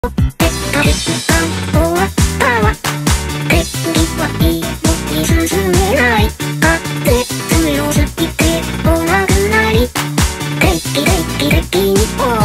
終わったわ。敵はいいのに進めない。風強すぎて来なくなり。敵に